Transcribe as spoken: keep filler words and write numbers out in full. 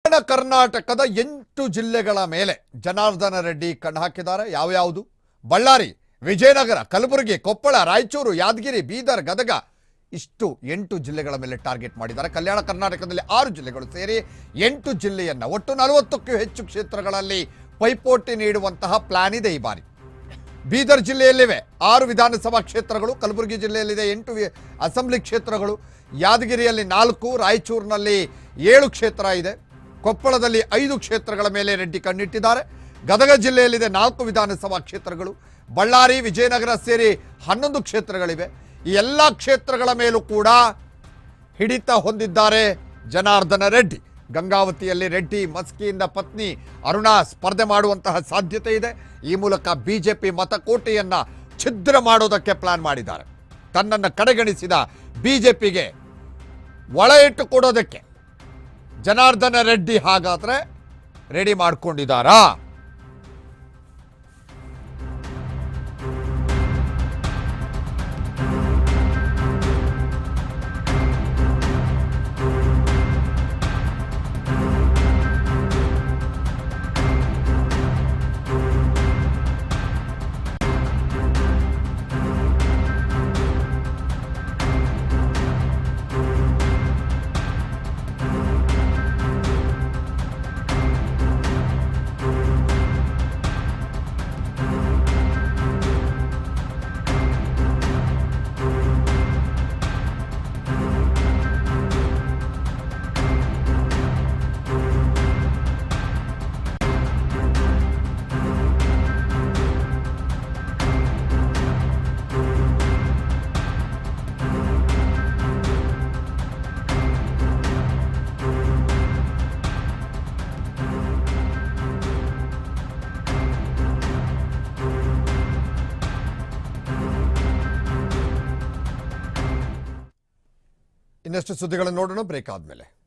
ಕರ್ನಾಟಕದ ಎಂಟು ಜಿಲ್ಲೆಗಳ ಮೇಲೆ ಜನಾರ್ದನ ರೆಡ್ಡಿ ಕಣ್ಣು ಹಾಕಿದ್ದಾರೆ. ಯಾವ ಯಾವುದು? ಬಳ್ಳಾರಿ, ವಿಜಯನಗರ, ಕಲಬುರಗಿ, ಕೊಪ್ಪಳ, ರಾಯಚೂರು, ಯಾದಗಿರಿ, ಬೀದರ್, ಗದಗ ಇಷ್ಟು ಎಂಟು ಜಿಲ್ಲೆಗಳ ಮೇಲೆ ಟಾರ್ಗೆಟ್ ಮಾಡಿದ್ದಾರೆ. ಕಲ್ಯಾಣ ಕರ್ನಾಟಕದಲ್ಲಿ ಆರು ಜಿಲ್ಲೆಗಳು ಸೇರಿ ಎಂಟು ಜಿಲ್ಲೆಯನ್ನು ಒಟ್ಟು ನಲವತ್ತಕ್ಕೂ ಹೆಚ್ಚು ಕ್ಷೇತ್ರಗಳಲ್ಲಿ ಪೈಪೋಟಿ ನೀಡುವಂತಹ ಪ್ಲಾನ್ ಇದೆ ಈ ಬಾರಿ. ಬೀದರ್ ಜಿಲ್ಲೆಯಲ್ಲಿವೆ ಆರು ವಿಧಾನಸಭಾ ಕ್ಷೇತ್ರಗಳು, ಕಲಬುರಗಿ ಜಿಲ್ಲೆಯಲ್ಲಿದೆ ಎಂಟು ಅಸೆಂಬ್ಲಿ ಕ್ಷೇತ್ರಗಳು, ಯಾದಗಿರಿಯಲ್ಲಿ ನಾಲ್ಕು, ರಾಯಚೂರಿನಲ್ಲಿ ಏಳು ಕ್ಷೇತ್ರ ಇದೆ, ಕೊಪ್ಪಳದಲ್ಲಿ ಐದು ಕ್ಷೇತ್ರಗಳ ಮೇಲೆ ರೆಡ್ಡಿ ಕಣ್ಣಿಟ್ಟಿದ್ದಾರೆ. ಗದಗ ಜಿಲ್ಲೆಯಲ್ಲಿದೆ ನಾಲ್ಕು ವಿಧಾನಸಭಾ ಕ್ಷೇತ್ರಗಳು, ಬಳ್ಳಾರಿ, ವಿಜಯನಗರ ಸೇರಿ ಹನ್ನೊಂದು ಕ್ಷೇತ್ರಗಳಿವೆ. ಈ ಎಲ್ಲ ಕ್ಷೇತ್ರಗಳ ಮೇಲೂ ಕೂಡ ಹಿಡಿತ ಹೊಂದಿದ್ದಾರೆ ಜನಾರ್ದನ ರೆಡ್ಡಿ. ಗಂಗಾವತಿಯಲ್ಲಿ ರೆಡ್ಡಿ ಮಸ್ಕಿಯಿಂದ ಪತ್ನಿ ಅರುಣಾ ಸ್ಪರ್ಧೆ ಮಾಡುವಂತಹ ಸಾಧ್ಯತೆ ಇದೆ. ಈ ಮೂಲಕ ಬಿಜೆಪಿ ಮತಕೋಟೆಯನ್ನ ಛಿದ್ರ ಮಾಡೋದಕ್ಕೆ ಪ್ಲಾನ್ ಮಾಡಿದ್ದಾರೆ. ತನ್ನನ್ನು ಕಡೆಗಣಿಸಿದ ಬಿಜೆಪಿಗೆ ಒಳ ಇಟ್ಟು ಕೊಡೋದಕ್ಕೆ ಜನಾರ್ದನ ರೆಡ್ಡಿ ಹಾಗಾದ್ರೆ ರೆಡಿ ಮಾಡ್ಕೊಂಡಿದ್ದಾರಾ? ಇನ್ನಷ್ಟು ಸುದ್ದಿಗಳನ್ನು ನೋಡೋಣ ಬ್ರೇಕ್ ಆದ್ಮೇಲೆ.